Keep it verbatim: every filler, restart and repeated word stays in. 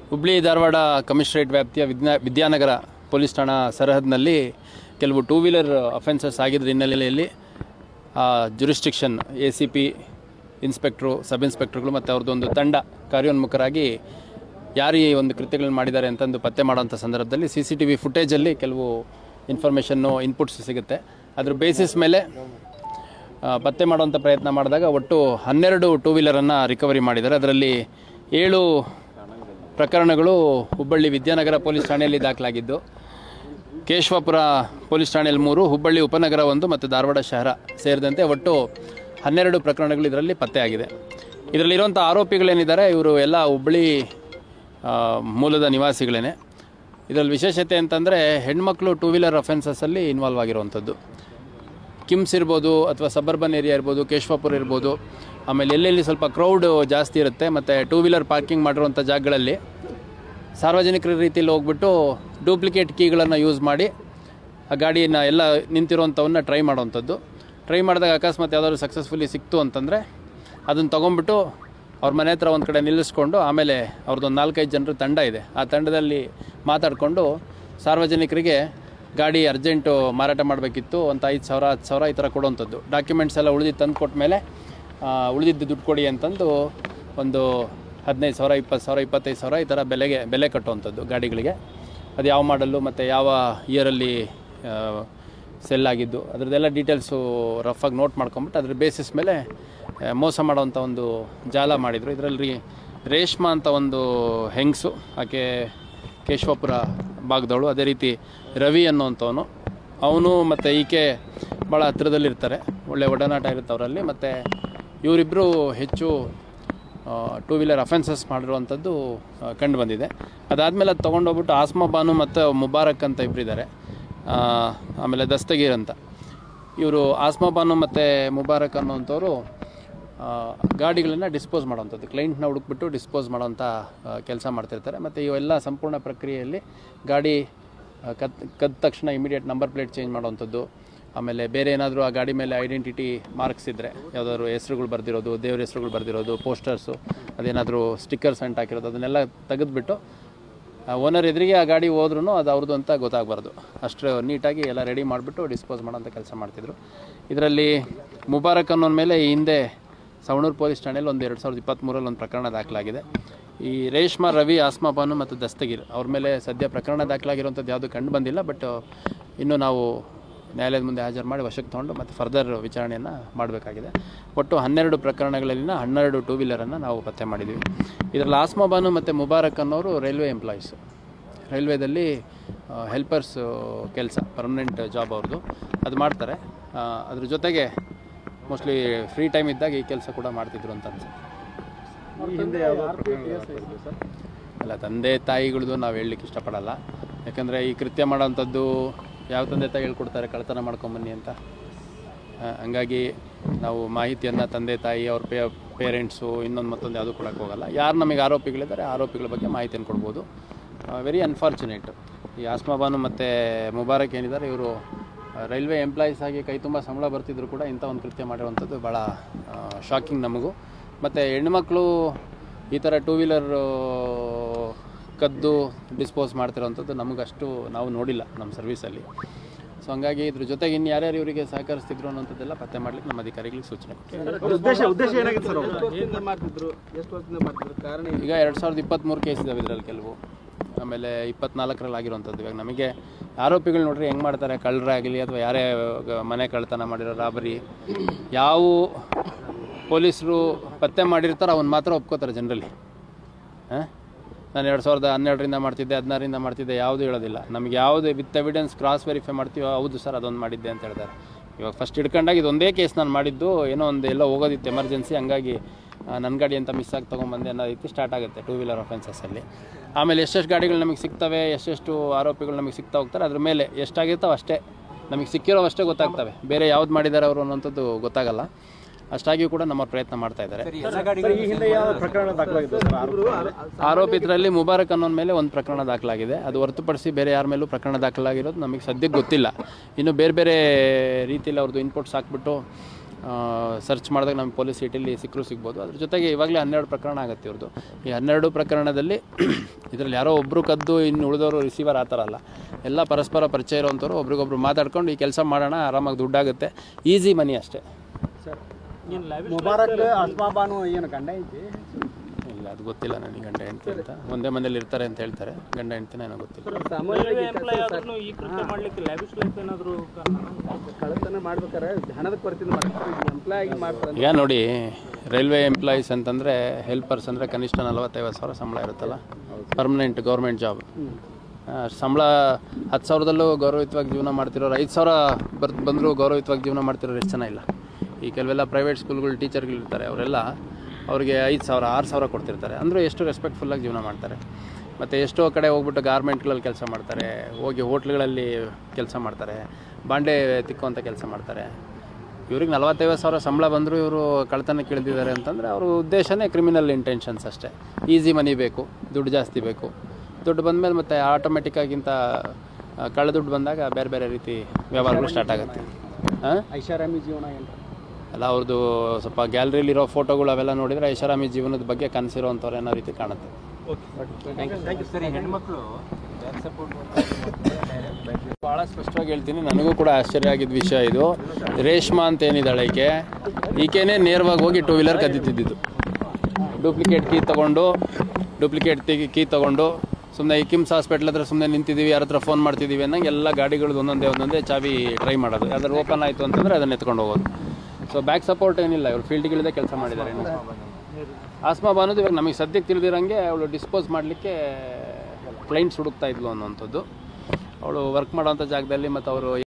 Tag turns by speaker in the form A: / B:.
A: Hubli Dharwad commissionerate ವ್ಯಾಪ್ತಿಯ ವಿದ್ಯಾ Vidyanagar police ಠಾಣಾ ಸರಹದ್ನಲ್ಲಿ ಕೆಲವು ಟೂ ವೀಲರ್ ಅಫೆನ್ಸಸ್ ಆಗಿದ್ದ ಹಿನ್ನೆಲೆಯಲ್ಲಿ ಜುರಿಸ್ಟಿಕ್ಷನ್ ಎ ಸಿ ಪಿ ಇನ್ಸ್ಪೆಕ್ಟ್ರು ಸಬ್ ಇನ್ಸ್ಪೆಕ್ಟರ್ಗಳು ಮತ್ತು ಅವ್ರದ್ದೊಂದು ತಂಡ ಕಾರ್ಯೋನ್ಮುಖರಾಗಿ ಯಾರು ಈ ಒಂದು ಕೃತ್ಯಗಳನ್ನು ಮಾಡಿದ್ದಾರೆ ಅಂತಂದು ಪತ್ತೆ ಮಾಡೋಂಥ ಸಂದರ್ಭದಲ್ಲಿ ಸಿ ಸಿ ಟಿ ವಿ ಫುಟೇಜಲ್ಲಿ ಕೆಲವು ಇನ್ಫಾರ್ಮೇಷನ್ನು ಇನ್ಪುಟ್ಸ್ ಸಿಗುತ್ತೆ. ಅದ್ರ ಬೇಸಿಸ್ ಮೇಲೆ ಪತ್ತೆ ಮಾಡುವಂಥ ಪ್ರಯತ್ನ ಮಾಡಿದಾಗ ಒಟ್ಟು ಹನ್ನೆರಡು ಟೂ ವೀಲರನ್ನು ರಿಕವರಿ ಮಾಡಿದ್ದಾರೆ. ಅದರಲ್ಲಿ ಏಳು ಪ್ರಕರಣಗಳು ಹುಬ್ಬಳ್ಳಿ ವಿದ್ಯಾನಗರ ಪೊಲೀಸ್ ಠಾಣೆಯಲ್ಲಿ ದಾಖಲಾಗಿದ್ದು, ಕೇಶವಾಪುರ ಪೊಲೀಸ್ ಠಾಣೆಯಲ್ಲಿ ಮೂರು, ಹುಬ್ಬಳ್ಳಿ ಉಪನಗರ ಒಂದು ಮತ್ತು ಧಾರವಾಡ ಶಹರ ಸೇರಿದಂತೆ ಒಟ್ಟು ಹನ್ನೆರಡು ಪ್ರಕರಣಗಳು ಇದರಲ್ಲಿ ಪತ್ತೆಯಾಗಿದೆ. ಇದರಲ್ಲಿರುವಂಥ ಆರೋಪಿಗಳೇನಿದ್ದಾರೆ ಇವರು ಎಲ್ಲ ಹುಬ್ಬಳ್ಳಿ ಮೂಲದ ನಿವಾಸಿಗಳೇ. ಇದರಲ್ಲಿ ವಿಶೇಷತೆ ಅಂತಂದರೆ ಹೆಣ್ಮಕ್ಳು ಟೂ ವೀಲರ್ ಅಫೆನ್ಸಸ್ಸಲ್ಲಿ ಇನ್ವಾಲ್ವ್ ಆಗಿರುವಂಥದ್ದು. ಕಿಮ್ಸ್ ಇರ್ಬೋದು ಅಥವಾ ಸಬರ್ಬನ್ ಏರಿಯಾ ಇರ್ಬೋದು, ಕೇಶವಾಪುರ ಇರ್ಬೋದು, ಆಮೇಲೆ ಎಲ್ಲೆಲ್ಲಿ ಸ್ವಲ್ಪ ಕ್ರೌಡ್ ಜಾಸ್ತಿ ಇರುತ್ತೆ ಮತ್ತು ಟೂ ವೀಲರ್ ಪಾರ್ಕಿಂಗ್ ಮಾಡಿರುವಂಥ ಜಾಗಗಳಲ್ಲಿ ಸಾರ್ವಜನಿಕರ ರೀತಿಯಲ್ಲಿ ಹೋಗ್ಬಿಟ್ಟು ಡೂಪ್ಲಿಕೇಟ್ ಕೀಗಳನ್ನು ಯೂಸ್ ಮಾಡಿ ಆ ಗಾಡಿಯನ್ನು ಎಲ್ಲ ನಿಂತಿರುವಂಥವನ್ನ ಟ್ರೈ ಮಾಡೋವಂಥದ್ದು. ಟ್ರೈ ಮಾಡಿದಾಗ ಅಕಸ್ಮಾತ್ ಯಾವುದಾದ್ರು ಸಕ್ಸಸ್ಫುಲಿ ಸಿಕ್ತು ಅಂತಂದರೆ ಅದನ್ನು ತೊಗೊಂಡ್ಬಿಟ್ಟು ಅವ್ರ ಮನೆ ಹತ್ರ ಒಂದು ಕಡೆ ನಿಲ್ಲಿಸ್ಕೊಂಡು ಆಮೇಲೆ ಅವ್ರದ್ದೊಂದು ನಾಲ್ಕೈದು ಜನರ ತಂಡ ಇದೆ, ಆ ತಂಡದಲ್ಲಿ ಮಾತಾಡಿಕೊಂಡು ಸಾರ್ವಜನಿಕರಿಗೆ ಗಾಡಿ ಅರ್ಜೆಂಟು ಮಾರಾಟ ಮಾಡಬೇಕಿತ್ತು ಅಂತ ಐದು ಸಾವಿರ ಹತ್ತು ಸಾವಿರ ಈ ಥರ ಕೊಡುವಂಥದ್ದು. ಡಾಕ್ಯುಮೆಂಟ್ಸ್ ಎಲ್ಲ ಉಳಿದಿದ್ದು ತಂದು ಕೊಟ್ಟ ಮೇಲೆ ಉಳಿದಿದ್ದು ದುಡ್ಡು ಕೊಡಿ ಅಂತಂದು ಒಂದು ಹದಿನೈದು ಸಾವಿರ ಇಪ್ಪತ್ತು ಸಾವಿರ ಇಪ್ಪತ್ತೈದು ಸಾವಿರ ಈ ಥರ ಬೆಲೆಗೆ ಬೆಲೆ ಕಟ್ಟುವಂಥದ್ದು ಗಾಡಿಗಳಿಗೆ. ಅದು ಯಾವ ಮಾಡಲ್ಲು ಮತ್ತು ಯಾವ ಇಯರಲ್ಲಿ ಸೆಲ್ ಆಗಿದ್ದು ಅದರದ್ದೆಲ್ಲ ಡೀಟೇಲ್ಸು ರಫಾಗಿ ನೋಟ್ ಮಾಡ್ಕೊಂಬಿಟ್ಟು ಅದ್ರ ಬೇಸಿಸ್ ಮೇಲೆ ಮೋಸ ಮಾಡೋವಂಥ ಒಂದು ಜಾಲ ಮಾಡಿದರು. ಇದರಲ್ಲಿ ರೇಷ್ಮಾ ಅಂತ ಒಂದು ಹೆಂಗಸು, ಆಕೆ ಕೇಶವಾಪುರ ಭಾಗದವಳು, ಅದೇ ರೀತಿ ರವಿ ಅನ್ನೋವಂಥವನು, ಅವನು ಮತ್ತು ಈಕೆ ಭಾಳ ಹತ್ತಿರದಲ್ಲಿರ್ತಾರೆ, ಒಳ್ಳೆ ಒಡನಾಟ ಇರುತ್ತೆ ಅವರಲ್ಲಿ. ಮತ್ತು ಇವರಿಬ್ಬರು ಹೆಚ್ಚು ಟೂ ವೀಲರ್ ಅಫೆನ್ಸಸ್ ಮಾಡಿರುವಂಥದ್ದು ಕಂಡು ಬಂದಿದೆ. ಅದಾದಮೇಲೆ ಅದು ತೊಗೊಂಡೋಗ್ಬಿಟ್ಟು ಆಸ್ಮಾ ಬಾನು ಮತ್ತು ಮುಬಾರಕ್ ಅಂತ ಇಬ್ಬರಿದ್ದಾರೆ, ಆಮೇಲೆ ದಸ್ತಗೀರ್ ಅಂತ. ಇವರು ಆಸ್ಮಾ ಬಾನು ಮತ್ತು ಮುಬಾರಕ್ ಅನ್ನೋವಂಥವ್ರು ಗಾಡಿಗಳನ್ನು ಡಿಸ್ಪೋಸ್ ಮಾಡೋವಂಥದ್ದು, ಕ್ಲೈಂಟ್ನ ಹುಡುಕ್ಬಿಟ್ಟು ಡಿಸ್ಪೋಸ್ ಮಾಡೋವಂಥ ಕೆಲಸ ಮಾಡ್ತಿರ್ತಾರೆ. ಮತ್ತು ಇವೆಲ್ಲ ಸಂಪೂರ್ಣ ಪ್ರಕ್ರಿಯೆಯಲ್ಲಿ ಗಾಡಿ ಕತ್ ಕದ್ದ ತಕ್ಷಣ ಇಮಿಡಿಯೇಟ್ ನಂಬರ್ ಪ್ಲೇಟ್ ಚೇಂಜ್ ಮಾಡೋವಂಥದ್ದು, ಆಮೇಲೆ ಬೇರೆ ಏನಾದರೂ ಆ ಗಾಡಿ ಮೇಲೆ ಐಡೆಂಟಿಟಿ ಮಾರ್ಕ್ಸ್ ಇದ್ದರೆ ಯಾವುದಾದ್ರು ಹೆಸ್ರುಗಳು ಬರೆದಿರೋದು, ದೇವ್ರ ಹೆಸ್ರುಗಳು ಬರೆದಿರೋದು, ಪೋಸ್ಟರ್ಸು, ಅದೇನಾದರೂ ಸ್ಟಿಕ್ಕರ್ಸ್ ಅಂಟ್ ಹಾಕಿರೋದು ಅದನ್ನೆಲ್ಲ ತೆಗೆದುಬಿಟ್ಟು ಓನರ್ ಎದುರಿಗೆ ಆ ಗಾಡಿ ಹೋದ್ರೂ ಅದು ಅವ್ರದ್ದು ಅಂತ ಗೊತ್ತಾಗಬಾರ್ದು, ಅಷ್ಟು ನೀಟಾಗಿ ಎಲ್ಲ ರೆಡಿ ಮಾಡಿಬಿಟ್ಟು ಡಿಸ್ಪೋಸ್ ಮಾಡೋಂಥ ಕೆಲಸ ಮಾಡ್ತಿದ್ರು. ಇದರಲ್ಲಿ ಮುಬಾರಕ್ ಅನ್ನೋನ ಮೇಲೆ ಈ ಹಿಂದೆ ಸವಣೂರು ಪೊಲೀಸ್ ಠಾಣೆಯಲ್ಲಿ ಒಂದು ಎರಡು ಸಾವಿರದ ಇಪ್ಪತ್ತ್ಮೂರಲ್ಲಿ ಒಂದು ಪ್ರಕರಣ ದಾಖಲಾಗಿದೆ. ಈ ರೇಷ್ಮಾ, ರವಿ, ಆಸ್ಮಾ ಬಾನು ಮತ್ತು ದಸ್ತಗೀರ್ ಅವ್ರ ಮೇಲೆ ಸದ್ಯ ಪ್ರಕರಣ ದಾಖಲಾಗಿರುವಂಥದ್ದು ಯಾವುದು ಕಂಡು ಬಂದಿಲ್ಲ. ಬಟ್ ಇನ್ನೂ ನಾವು ನ್ಯಾಯಾಲಯದ ಮುಂದೆ ಹಾಜರು ಮಾಡಿ ವಶಕ್ಕೆ ತೊಗೊಂಡು ಮತ್ತು ಫರ್ದರ್ ವಿಚಾರಣೆಯನ್ನು ಮಾಡಬೇಕಾಗಿದೆ. ಒಟ್ಟು ಹನ್ನೆರಡು ಪ್ರಕರಣಗಳಲ್ಲಿನ ಹನ್ನೆರಡು ಟೂ ವೀಲರನ್ನು ನಾವು ಪತ್ತೆ ಮಾಡಿದ್ದೀವಿ. ಇದರಲ್ಲಿ ಆಸ್ಮಾ ಬಾನು ಮತ್ತು ಮುಬಾರಕ್ ಅನ್ನೋರು ರೈಲ್ವೆ ಎಂಪ್ಲಾಯೀಸು, ರೈಲ್ವೇದಲ್ಲಿ ಹೆಲ್ಪರ್ಸ್ ಕೆಲಸ, ಪರ್ಮನೆಂಟ್ ಜಾಬ್ ಅವ್ರದ್ದು, ಅದು ಮಾಡ್ತಾರೆ. ಅದ್ರ ಜೊತೆಗೆ ಮೋಸ್ಟ್ಲಿ ಫ್ರೀ ಟೈಮ್ ಇದ್ದಾಗ ಈ ಕೆಲಸ ಕೂಡ ಮಾಡ್ತಿದ್ರು ಅಂತ ಅನ್ಸುತ್ತೆ. ಅಲ್ಲ, ತಂದೆ ತಾಯಿಗಳದ್ದು ನಾವು ಹೇಳಲಿಕ್ಕೆ ಇಷ್ಟಪಡಲ್ಲ, ಯಾಕಂದರೆ ಈ ಕೃತ್ಯ ಮಾಡೋವಂಥದ್ದು ಯಾವ ತಂದೆ ತಾಯಿ ಹೇಳ್ಕೊಡ್ತಾರೆ ಕಳ್ತನ ಮಾಡ್ಕೊಂಬನ್ನಿ ಅಂತ. ಹಂಗಾಗಿ ನಾವು ಮಾಹಿತಿಯನ್ನು ತಂದೆ ತಾಯಿ ಅವ್ರ ಪೇ ಪೇರೆಂಟ್ಸು ಇನ್ನೊಂದು ಮತ್ತೊಂದು ಯಾವುದೂ ಕೊಡೋಕ್ಕೆ ಹೋಗಲ್ಲ. ಯಾರು ನಮಗೆ ಆರೋಪಿಗಳಿದ್ದಾರೆ ಆರೋಪಿಗಳ ಬಗ್ಗೆ ಮಾಹಿತಿಯನ್ನು ಕೊಡ್ಬೋದು. ವೆರಿ ಅನ್ಫಾರ್ಚುನೇಟ್, ಈ ಆಸ್ಮಾ ಬಾನು ಮತ್ತು ಮುಬಾರಕ್ ಏನಿದ್ದಾರೆ ಇವರು ರೈಲ್ವೆ ಎಂಪ್ಲಾಯೀಸ್ ಆಗಿ ಕೈ ತುಂಬ ಸಂಬಳ ಬರ್ತಿದ್ರು ಕೂಡ ಇಂಥ ಒಂದು ಕೃತ್ಯ ಮಾಡಿರುವಂಥದ್ದು ಭಾಳ ಶಾಕಿಂಗ್ ನಮಗೂ. ಮತ್ತು ಹೆಣ್ಮಕ್ಳು ಈ ಥರ ಟೂ ವೀಲರ್ ಕದ್ದು ಡಿಸ್ಪೋಸ್ ಮಾಡ್ತಿರೋವಂಥದ್ದು ನಮಗಷ್ಟು ನಾವು ನೋಡಿಲ್ಲ ನಮ್ಮ ಸರ್ವೀಸಲ್ಲಿ. ಸೊ ಹಂಗಾಗಿ ಇದ್ರ ಜೊತೆಗೆ ಇನ್ನು ಯಾರ್ಯಾರು ಇವರಿಗೆ ಸಹಕರಿಸ್ತಿದ್ರು ಅನ್ನೋಂಥದ್ದೆಲ್ಲ ಪತ್ತೆ ಮಾಡಲಿಕ್ಕೆ ನಮ್ಮ ಅಧಿಕಾರಿಗಳಿಗೆ ಸೂಚನೆ ಕೊಟ್ಟಿದ್ದಾರೆ. ಈಗ ಎರಡು ಸಾವಿರದ ಇಪ್ಪತ್ತ್ಮೂರು ಕೇಸ್ ಇದ್ದಾವೆ ಇದರಲ್ಲಿ ಕೆಲವು, ಆಮೇಲೆ ಇಪ್ಪತ್ನಾಲ್ಕರಲ್ಲಿ ಆಗಿರುವಂಥದ್ದು. ಇವಾಗ ನಮಗೆ ಆರೋಪಿಗಳು ನೋಡ್ರಿ ಹೆಂಗೆ ಮಾಡ್ತಾರೆ, ಕಳ್ಳರಾಗಲಿ ಅಥವಾ ಯಾರೇ ಮನೆ ಕಳ್ಳತನ ಮಾಡಿರೋ ರಾಬರಿ, ಯಾವ ಪೊಲೀಸರು ಪತ್ತೆ ಮಾಡಿರ್ತಾರೆ ಅವನ್ನ ಮಾತ್ರ ಒಪ್ಕೋತಾರೆ ಜನರಲಿ. ಹಾಂ, ನಾನು ಎರಡು ಸಾವಿರದ ಹನ್ನೆರಡರಿಂದ ಮಾಡ್ತಿದ್ದೆ, ಹದಿನಾರರಿಂದ ಮಾಡ್ತಿದ್ದೆ, ಯಾವುದು ಹೇಳೋದಿಲ್ಲ. ನಮಗೆ ಯಾವುದು ವಿತ್ ಎವಿಡೆನ್ಸ್ ಕ್ರಾಸ್ ವೆರಿಫೈ ಮಾಡ್ತೀವೋ ಹೌದು ಸರ್ ಅದೊಂದು ಮಾಡಿದ್ದೆ ಅಂತ ಹೇಳ್ತಾರೆ. ಇವಾಗ ಫಸ್ಟ್ ಹಿಡ್ಕೊಂಡಾಗ ಇದೊಂದೇ ಕೇಸ್ ನಾನು ಮಾಡಿದ್ದು, ಏನೋ ಒಂದು ಎಲ್ಲ ಹೋಗೋದಿತ್ತು ಎಮರ್ಜೆನ್ಸಿ, ಹಂಗಾಗಿ ನನ್ನ ಗಾಡಿ ಅಂತ ಮಿಸ್ ಆಗಿ ತೊಗೊಂಬಂದೆ ಅನ್ನೋ ರೀತಿ ಸ್ಟಾರ್ಟ್ ಆಗುತ್ತೆ ಟೂ ವೀಲರ್ ಅಫೆನ್ಸಸ್ಸಲ್ಲಿ. ಆಮೇಲೆ ಎಷ್ಟೆಷ್ಟು ಗಾಡಿಗಳು ನಮಗೆ ಸಿಗ್ತವೆ, ಎಷ್ಟೆಷ್ಟು ಆರೋಪಿಗಳು ನಮಗೆ ಸಿಗ್ತಾ ಹೋಗ್ತಾರೆ, ಅದ್ರ ಮೇಲೆ ಎಷ್ಟಾಗಿರ್ತಾವೆ ಅಷ್ಟೇ ನಮಗೆ ಸಿಕ್ಕಿರೋ ಅಷ್ಟೇ ಗೊತ್ತಾಗ್ತವೆ, ಬೇರೆ ಯಾವ್ದು ಮಾಡಿದ್ದಾರೆ ಅವರು ಅನ್ನೋಂಥದ್ದು ಗೊತ್ತಾಗಲ್ಲ. ಅಷ್ಟಾಗಿಯೂ ಕೂಡ ನಮ್ಮ ಪ್ರಯತ್ನ ಮಾಡ್ತಾ ಇದ್ದಾರೆ. ಆರೋಪಿತರಲ್ಲಿ ಮುಬಾರಕ್ ಅನ್ನೋನ ಮೇಲೆ ಒಂದು ಪ್ರಕರಣ ದಾಖಲಾಗಿದೆ, ಅದು ಹೊರತುಪಡಿಸಿ ಬೇರೆ ಯಾರ ಮೇಲೂ ಪ್ರಕರಣ ದಾಖಲಾಗಿರೋದು ನಮಗೆ ಸದ್ಯಕ್ಕೆ ಗೊತ್ತಿಲ್ಲ. ಇನ್ನು ಬೇರೆ ಬೇರೆ ರೀತಿಯಲ್ಲಿ ಅವ್ರದ್ದು ಇನ್ಪುಟ್ಸ್ ಹಾಕ್ಬಿಟ್ಟು ಸರ್ಚ್ ಮಾಡಿದಾಗ ನಮ್ಮ ಪೊಲೀಸ್ ಸಿಟಿಲಿ ಸಿಕ್ಕರೂ ಸಿಗ್ಬೋದು. ಅದ್ರ ಜೊತೆಗೆ ಇವಾಗಲೇ ಹನ್ನೆರಡು ಪ್ರಕರಣ ಆಗುತ್ತೆ ಇವ್ರದ್ದು. ಈ ಹನ್ನೆರಡು ಪ್ರಕರಣದಲ್ಲಿ ಇದರಲ್ಲಿ ಯಾರೋ ಒಬ್ಬರು ಕದ್ದು ಇನ್ನು ಉಳಿದವರು ರಿಸೀವರ್ ಆ ಥರ ಅಲ್ಲ, ಎಲ್ಲ ಪರಸ್ಪರ ಪರಿಚಯ ಇರೋವಂಥವ್ರು ಒಬ್ರಿಗೊಬ್ರು ಮಾತಾಡ್ಕೊಂಡು ಈ ಕೆಲಸ ಮಾಡೋಣ, ಆರಾಮಾಗಿ ದುಡ್ಡಾಗುತ್ತೆ, ಈಸಿ ಮನಿ ಅಷ್ಟೇ.
B: ಸರ್ ಮುಬಾರಕ್ ಅಸ್ಮಾ ಬಾನು ಏನು ಗಂಡ ಐತಿ?
A: ಇಲ್ಲ, ಅದು ಗೊತ್ತಿಲ್ಲ ನನಗೆ, ಗಂಡ ಹೆಂಡ್ತಿ ಅಂತ ಒಂದೇ ಮನೇಲಿ ಇರ್ತಾರೆ ಅಂತ ಹೇಳ್ತಾರೆ, ಗಂಡ ಹೆಂಡ್ತಿನ ಏನೋ ಗೊತ್ತಿಲ್ಲ.
B: ಕಳ್ಳತನ ಮಾಡ್ಬೇಕಾರೆ ಹಣದ ಕೊರತೆ ಮಾಡ್ತಾರೆ, ಎಂಪ್ಲಾಯ್ ಆಗಿ ಮಾಡ್ತಾರೆ.
A: ಈಗ ನೋಡಿ, ರೈಲ್ವೆ ಎಂಪ್ಲಾಯೀಸ್ ಅಂತಂದರೆ ಹೆಲ್ಪರ್ಸ್ ಅಂದರೆ ಕನಿಷ್ಠ ನಲವತ್ತೈವತ್ತು ಸಾವಿರ ಸಂಬಳ ಇರುತ್ತಲ್ಲ, ಪರ್ಮನೆಂಟ್ ಗೌರ್ಮೆಂಟ್ ಜಾಬ್. ಸಂಬಳ ಹತ್ತು ಸಾವಿರದಲ್ಲೂ ಗೌರವಯುತವಾಗಿ ಜೀವನ ಮಾಡ್ತಿರೋರು, ಐದು ಸಾವಿರ ಬರ್ ಬಂದರೂ ಗೌರವಯುತವಾಗಿ ಜೀವನ ಮಾಡ್ತಿರೋರು ಎಷ್ಟು ಜನ ಇಲ್ಲ. ಈ ಕೆಲವೆಲ್ಲ ಪ್ರೈವೇಟ್ ಸ್ಕೂಲ್ಗಳು ಟೀಚರ್ಗಳು ಇರ್ತಾರೆ, ಅವರೆಲ್ಲ ಅವ್ರಿಗೆ ಐದು ಸಾವಿರ ಆರು ಸಾವಿರ ಕೊಡ್ತಿರ್ತಾರೆ, ಅಂದರೂ ಎಷ್ಟು ರೆಸ್ಪೆಕ್ಟ್ಫುಲ್ಲಾಗಿ ಜೀವನ ಮಾಡ್ತಾರೆ. ಮತ್ತು ಎಷ್ಟೋ ಕಡೆ ಹೋಗ್ಬಿಟ್ಟು ಗಾರ್ಮೆಂಟ್ಗಳಲ್ಲಿ ಕೆಲಸ ಮಾಡ್ತಾರೆ, ಹೋಗಿ ಹೋಟ್ಲ್ಗಳಲ್ಲಿ ಕೆಲಸ ಮಾಡ್ತಾರೆ, ಬಾಂಡೆ ತಿಕ್ಕುವಂಥ ಕೆಲಸ ಮಾಡ್ತಾರೆ. ಇವ್ರಿಗೆ ನಲವತ್ತೈವತ್ತು ಸಾವಿರ ಸಂಬಳ ಬಂದರೂ ಇವರು ಕಳ್ತನಕ್ಕೆ ಇಳಿದಿದ್ದಾರೆ ಅಂತಂದರೆ ಅವ್ರ ಉದ್ದೇಶನೇ ಕ್ರಿಮಿನಲ್ ಇಂಟೆನ್ಷನ್ಸ್ ಅಷ್ಟೇ. ಈಸಿ ಮನಿ ಬೇಕು, ದುಡ್ಡು ಜಾಸ್ತಿ ಬೇಕು, ದುಡ್ಡು ಬಂದಮೇಲೆ ಮತ್ತೆ ಆಟೋಮೆಟಿಕ್ಕಾಗಿಂತ ಕಳ್ಳ ದುಡ್ಡು ಬಂದಾಗ ಬೇರೆ ಬೇರೆ ರೀತಿ ವ್ಯವಹಾರಗಳು ಸ್ಟಾರ್ಟ್ ಆಗುತ್ತೆ. ಹಾಂ,
B: ಐಷಾರಾಮಿ ಜೀವನ ಏನು
A: ಅಲ್ಲ, ಅವ್ರದ್ದು ಸ್ವಲ್ಪ ಗ್ಯಾಲರಿಲಿರೋ ಫೋಟೋಗಳು ಅವೆಲ್ಲ ನೋಡಿದರೆ ಐಷಾರಾಮಿ ಜೀವನದ ಬಗ್ಗೆ ಕನಸಿರೋವಂಥವ್ರು ಏನೋ ರೀತಿ ಕಾಣುತ್ತೆ. ಭಾಳ ಸ್ಪಷ್ಟವಾಗಿ ಹೇಳ್ತೀನಿ, ನನಗೂ ಕೂಡ ಆಶ್ಚರ್ಯ ಆಗಿದ್ದ ವಿಷಯ ಇದು. ರೇಷ್ಮಾ ಅಂತ ಏನಿದ್ದಾಳೆ ಈಕೆ, ಈಕೆನೇ ನೇರವಾಗಿ ಹೋಗಿ ಟೂ ವೀಲರ್ ಕದ್ದಿತ್ತಿದ್ದು. ಡೂಪ್ಲಿಕೇಟ್ ಕೀ ತೊಗೊಂಡು ಡೂಪ್ಲಿಕೇಟ್ ಕೀ ತೊಗೊಂಡು ಸುಮ್ಮನೆ ಈ ಕಿಮ್ಸ್ ಹಾಸ್ಪಿಟ್ಲ್ ಹತ್ರ ಸುಮ್ಮನೆ ನಿಂತಿದ್ದೀವಿ, ಯಾರ ಹತ್ರ ಫೋನ್ ಮಾಡ್ತಿದ್ದೀವಿ ಅನ್ನಂಗೆ ಎಲ್ಲ ಗಾಡಿಗಳದ್ದು ಒಂದೊಂದೇ ಒಂದೊಂದೇ ಚಾವಿ ಟ್ರೈ ಮಾಡೋದು. ಯಾವ್ದಾದ್ರು ಓಪನ್ ಆಯಿತು ಅಂತಂದರೆ ಅದನ್ನು ಎತ್ಕೊಂಡು ಹೋಗೋದು. ಸೊ ಬ್ಯಾಕ್ ಸಪೋರ್ಟ್ ಏನಿಲ್ಲ, ಇವರು ಫೀಲ್ಡ್ಗಳಿದೆ ಕೆಲಸ ಮಾಡಿದ್ದಾರೆ. ಆಸ್ಮಾ ಬಾನುದು ಇವಾಗ ನಮಗೆ ಸದ್ಯಕ್ಕೆ ತಿಳಿದಿರೋಂಗೆ ಅವಳು ಡಿಸ್ಪೋಸ್ ಮಾಡಲಿಕ್ಕೆ ಕ್ಲೈಂಟ್ಸ್ ಹುಡುಕ್ತಾ ಇದ್ಲು ಅನ್ನೋವಂಥದ್ದು. ಅವಳು ವರ್ಕ್ ಮಾಡೋವಂಥ ಜಾಗದಲ್ಲಿ ಮತ್ತು ಅವರು